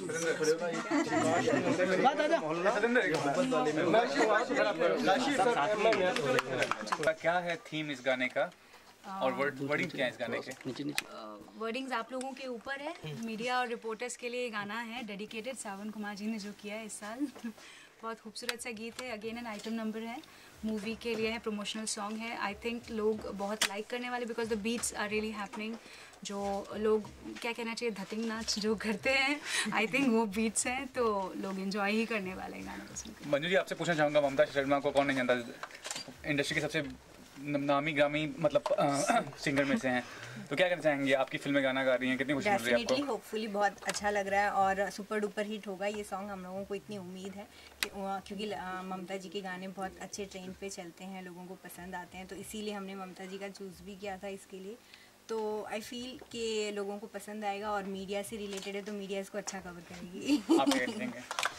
क्या है थीम इस गाने का और वर्डिंग क्या है इस गाने के? वर्डिंग्स आप लोगों के ऊपर है। मीडिया और रिपोर्टर्स के लिए गाना है डेडिकेटेड, सावन कुमार जी ने जो किया है इस साल। बहुत खूबसूरत सा गीत है, अगेन एन आइटम नंबर है, मूवी के लिए है, प्रमोशनल सॉन्ग है। आई थिंक लोग बहुत लाइक करने वाले, because the beats are really happening. जो लोग क्या कहना चाहिए, धतिंग नाच जो करते हैं, आई थिंक वो बीट्स हैं, तो लोग एंजॉय ही करने वाले हैं गाने को सुनकर। मंजू जी, आपसे पूछना चाहूँगा, ममता शर्मा को कौन नहीं जानता, इंडस्ट्री के सबसे नामी ग्रामी मतलब सिंगर में से हैं, तो क्या कहना चाहेंगे? आपकी फिल्में गाना गा रही हैं, कितनी खुशी मिल रही है आपको? होपफुली बहुत अच्छा लग रहा है और सुपर डुपर हिट होगा ये सॉन्ग। हम लोगों को इतनी उम्मीद है कि क्योंकि ममता जी के गाने बहुत अच्छे ट्रेंड पे चलते हैं, लोगों को पसंद आते हैं, तो इसीलिए हमने ममता जी का चूज़ भी किया था इसके लिए। तो आई फील कि लोगों को पसंद आएगा और मीडिया से रिलेटेड है तो मीडिया इसको अच्छा कवर करेगी। आप क्या कहेंगे?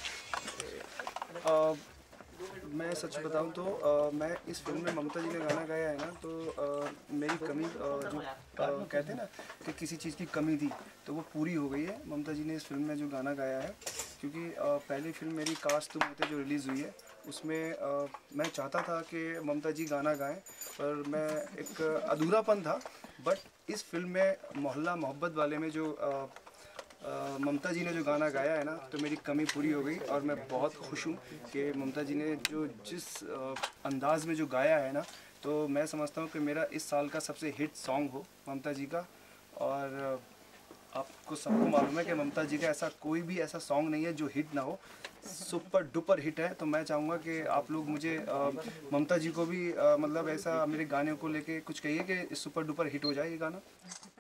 मैं सच बताऊं तो मैं इस फिल्म में ममता जी ने गाना गाया है ना, तो मेरी कमी जो कहते हैं ना कि किसी चीज़ की कमी थी तो वो पूरी हो गई है ममता जी ने इस फिल्म में जो गाना गाया है। क्योंकि पहली फिल्म मेरी काश तुम होते जो रिलीज़ हुई है उसमें मैं चाहता था कि ममता जी गाना गाएं, पर मैं एक अधूरापन था। बट इस फिल्म में मोहल्ला मोहब्बत वाले में जो ममता जी ने जो गाना गाया है ना, तो मेरी कमी पूरी हो गई और मैं बहुत खुश हूँ कि ममता जी ने जो जिस अंदाज़ में जो गाया है ना, तो मैं समझता हूँ कि मेरा इस साल का सबसे हिट सॉन्ग हो ममता जी का। और आपको सबको मालूम है कि ममता जी का ऐसा कोई भी ऐसा सॉन्ग नहीं है जो हिट ना हो, सुपर डुपर हिट है। तो मैं चाहूँगा कि आप लोग मुझे ममता जी को भी मतलब ऐसा मेरे गाने को लेके कुछ कहिए कि सुपर डुपर हिट हो जाए ये गाना।